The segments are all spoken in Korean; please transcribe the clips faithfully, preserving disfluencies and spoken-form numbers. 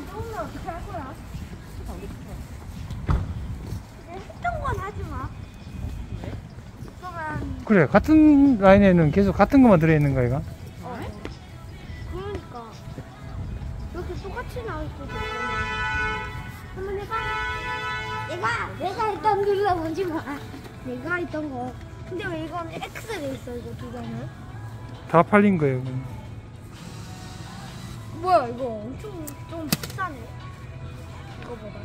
오면 어떻게 할 거야? 했던 건 하지 마. 왜? 그러면 그래, 같은 라인에는 계속 같은 것만 들어있는 거야, 이거? 어. 그러니까 이렇게 똑같이 나올 수도 있잖아. 한번 해봐. 내가 내가 했던 글라 뭔지 마. 내가 했던 거. 근데 왜 이건 X돼 있어 이거 두 개는? 다 팔린 거예요, 그럼. 뭐야 이거 엄청 좀 비싸네. 이거보다.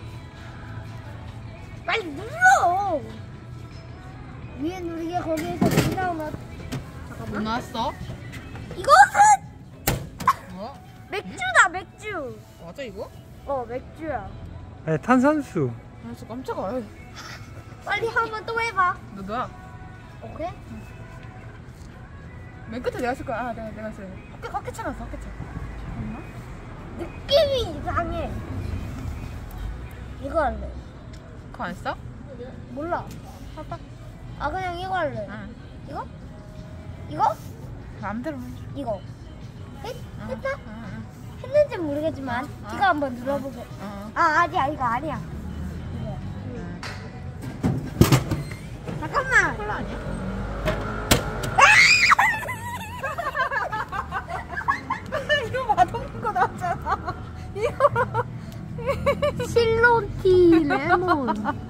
빨리 눌러. 위에 누르게 거기에서 물 나오면 뭐 잠깐만. 나왔어? 이것은 뭐? 맥주다 맥주. 맞아 이거? 어 맥주야. 아니, 탄산수. 아 진짜 깜짝아. 에이. 빨리 한번 또 해봐. 너 너야? 오케이? 맨 끝에 내가 쓸 거야. 아 내가 내가 쓸. 헛개 헛개 쳐놨어 헛개 쳐. 잠깐만. 느낌이 이상해. 이거 할래. 그거 안 써? 몰라. 봐봐. 아 그냥 이거 할래. 응. 이거? 이거? 마음대로 해. 이거. 했, 응. 했다? 응, 응. 했는지 모르겠지만 어, 이거 한번 눌러보게. 어, 어. 아 아니야 이거 아니야. 이거야. 응. 잠깐만. 콜라 아니야? 이거 맛없는 거 나왔잖아. 이거. 실론티 레몬.